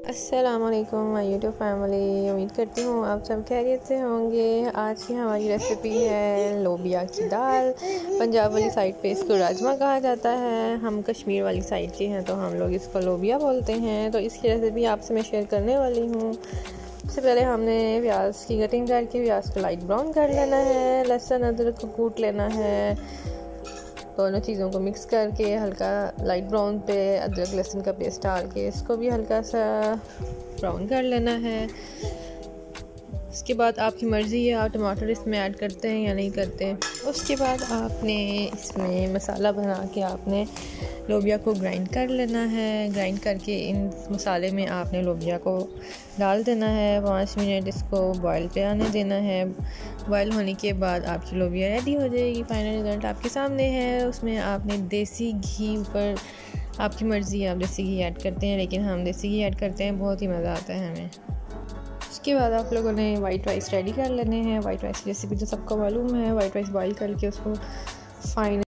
अस्सलामुअलैकुम my YouTube family. उम्मीद करती हूँ आप सब खैरियत से होंगे। आज की हमारी रेसिपी है लोबिया की दाल। पंजाब वाली साइड पे इसको राजमा कहा जाता है। हम कश्मीर वाली साइड के हैं तो हम लोग इसको लोबिया बोलते हैं। तो इसकी रेसिपी आपसे मैं शेयर करने वाली हूँ। सबसे पहले हमने प्याज की कटिंग करके प्याज को लाइट ब्राउन कर लेना है। लहसुन अदरक को कूट लेना है। दोनों चीज़ों को मिक्स करके हल्का लाइट ब्राउन पे अदरक लहसुन का पेस्ट डाल के इसको भी हल्का सा ब्राउन कर लेना है। उसके बाद आपकी मर्ज़ी है आप टमाटर इसमें ऐड करते हैं या नहीं करते। उसके बाद आपने इसमें मसाला बना के आपने लोबिया को ग्राइंड कर लेना है। ग्राइंड करके इन मसाले में आपने लोबिया को डाल देना है। 5 मिनट इसको बॉयल पे आने देना है। बॉयल होने के बाद आपकी लोबिया रेडी हो जाएगी। फाइनल रिज़ल्ट आपके सामने है। उसमें आपने देसी घी ऊपर, आपकी मर्ज़ी है आप देसी घी ऐड करते हैं, लेकिन हम देसी घी ऐड करते हैं, बहुत ही मज़ा आता है हमें। उसके बाद आप लोगों ने वाइट राइस रेडी कर लेने हैं। वाइट राइस की रेसिपी तो सबको मालूम है। वाइट राइस बॉयल करके उसको फाइन